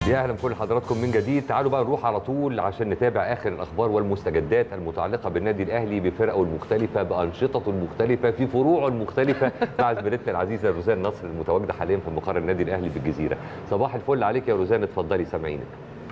يا اهلا بكل حضراتكم من جديد. تعالوا بقى نروح على طول عشان نتابع اخر الاخبار والمستجدات المتعلقه بالنادي الاهلي بفرقه المختلفه بانشطته المختلفه في فروعه المختلفه مع زميلتنا العزيزه روزان نصر المتواجده حاليا في مقر النادي الاهلي بالجزيره. صباح الفل عليك يا روزان، اتفضلي سامعينك.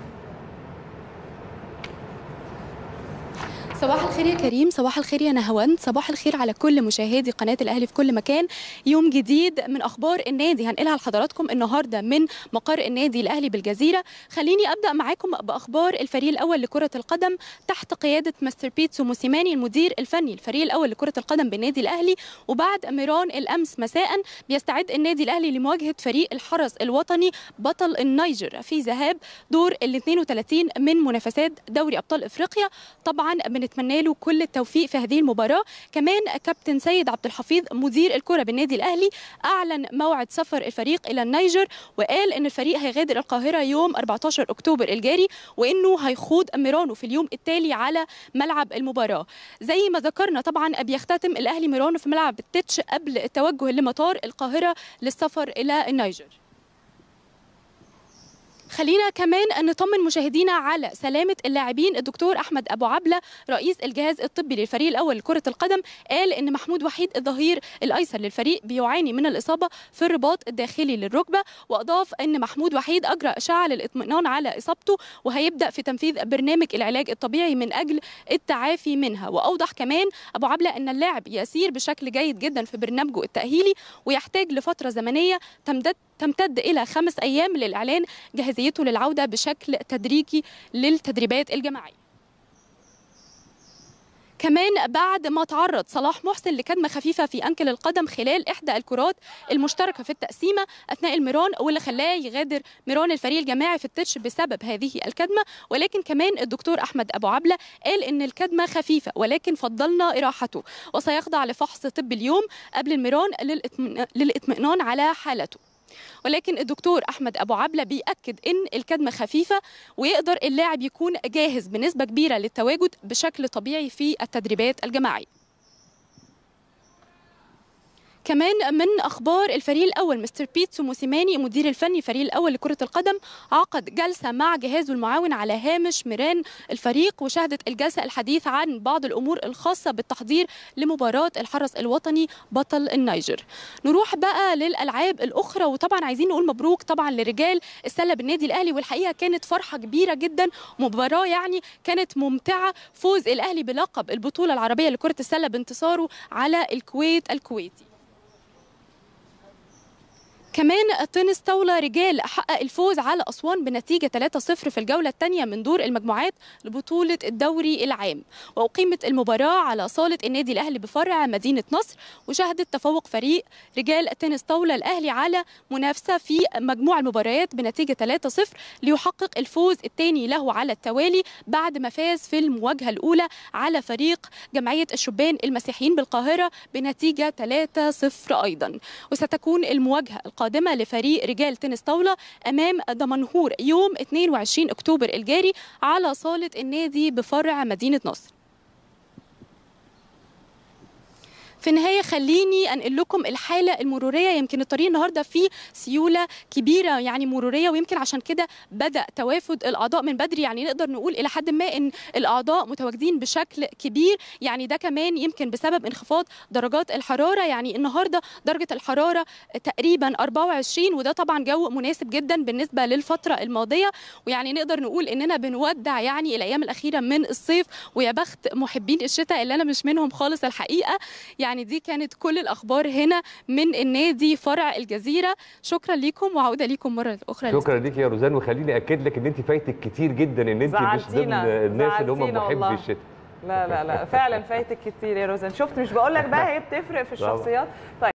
صباح الخير يا كريم، صباح الخير يا نهاوند، صباح الخير على كل مشاهدي قناة الأهلي في كل مكان. يوم جديد من أخبار النادي هنقلها لحضراتكم النهاردة من مقر النادي الأهلي بالجزيرة. خليني أبدأ معاكم بأخبار الفريق الأول لكرة القدم تحت قيادة مستر بيتسو موسيماني المدير الفني الفريق الأول لكرة القدم بالنادي الأهلي. وبعد ميران الأمس مساء بيستعد النادي الأهلي لمواجهة فريق الحرس الوطني بطل النيجر في ذهاب دور ال 32 من منافسات دوري أبطال إفريقيا. طبعا بنتمنى له كل التوفيق في هذه المباراة. كمان كابتن سيد عبد الحفيظ مدير الكرة بالنادي الأهلي أعلن موعد سفر الفريق إلى النيجر، وقال إن الفريق هيغادر القاهرة يوم 14 أكتوبر الجاري، وإنه هيخوض ميرانو في اليوم التالي على ملعب المباراة. زي ما ذكرنا طبعا بيختتم الأهلي ميرانو في ملعب التتش قبل التوجه لمطار القاهرة للسفر إلى النيجر. خلينا كمان نطمن مشاهدينا على سلامة اللاعبين. الدكتور أحمد أبو عبلة رئيس الجهاز الطبي للفريق الأول لكرة القدم قال إن محمود وحيد الظهير الأيسر للفريق بيعاني من الإصابة في الرباط الداخلي للركبة، وأضاف إن محمود وحيد أجرى إشاعة للإطمئنان على إصابته وهيبدأ في تنفيذ برنامج العلاج الطبيعي من أجل التعافي منها. وأوضح كمان أبو عبلة إن اللاعب يسير بشكل جيد جدا في برنامجه التأهيلي ويحتاج لفترة زمنية تمتد إلى 5 أيام للإعلان جاهزيته للعودة بشكل تدريجي للتدريبات الجماعية. كمان بعد ما تعرض صلاح محسن لكدمة خفيفة في أنكل القدم خلال إحدى الكرات المشتركة في التقسيمة أثناء الميران، واللي خلاه يغادر ميران الفريق الجماعي في التتش بسبب هذه الكدمة. ولكن كمان الدكتور أحمد أبو عبلة قال إن الكدمة خفيفة ولكن فضلنا إراحته وسيخضع لفحص طبي اليوم قبل الميران للإطمئنان على حالته. ولكن الدكتور أحمد أبو عبلة بيأكد إن الكدمة خفيفة ويقدر اللاعب يكون جاهز بنسبة كبيرة للتواجد بشكل طبيعي في التدريبات الجماعية. كمان من أخبار الفريق الأول مستر بيتسو موسيماني مدير الفني الفريق الأول لكرة القدم عقد جلسة مع جهازه المعاون على هامش ميران الفريق، وشهدت الجلسة الحديث عن بعض الأمور الخاصة بالتحضير لمباراة الحرس الوطني بطل النيجر. نروح بقى للألعاب الأخرى، وطبعا عايزين نقول مبروك طبعا لرجال السلة بالنادي الأهلي، والحقيقة كانت فرحة كبيرة جدا، مباراة يعني كانت ممتعة. فوز الأهلي بلقب البطولة العربية لكرة السلة بانتصاره على الكويت الكويتي. كمان تنس طاولة رجال حقق الفوز على أسوان بنتيجة 3-0 في الجولة الثانية من دور المجموعات لبطولة الدوري العام، وأقيمت المباراة على صالة النادي الأهلي بفرع مدينة نصر، وشهدت تفوق فريق رجال تنس طاولة الأهلي على منافسة في مجموع المباريات بنتيجة 3-0 ليحقق الفوز الثاني له على التوالي بعد ما فاز في المواجهة الأولى على فريق جمعية الشبان المسيحيين بالقاهرة بنتيجة 3-0 أيضا. وستكون المواجهة القادمة لفريق رجال تنس طاولة أمام دمنهور يوم 22 أكتوبر الجاري على صالة النادي بفرع مدينة نصر. في النهاية خليني أنقل لكم الحالة المرورية. يمكن الطريق النهاردة فيه سيولة كبيرة يعني مرورية، ويمكن عشان كده بدأ توافد الأعضاء من بدري، يعني نقدر نقول إلى حد ما إن الأعضاء متواجدين بشكل كبير. يعني ده كمان يمكن بسبب انخفاض درجات الحرارة. يعني النهاردة درجة الحرارة تقريبا 24، وده طبعا جو مناسب جدا بالنسبة للفترة الماضية، ويعني نقدر نقول إننا بنودع يعني الأيام الأخيرة من الصيف، ويا بخت محبين الشتاء اللي أنا مش منهم خالص الحقيقة. يعني دي كانت كل الأخبار هنا من النادي فرع الجزيرة. شكرا لكم وعودة لكم مرة أخرى. شكرا ليك يا روزان، وخليني أكد لك إن أنت فايتك كتير جدا، إن أنت مش ضمن الناس اللي هم محبي الشتاء. لا لا لا فعلا فايتك كتير يا روزان. شفت مش بقول لك بقى هي بتفرق في الشخصيات. طيب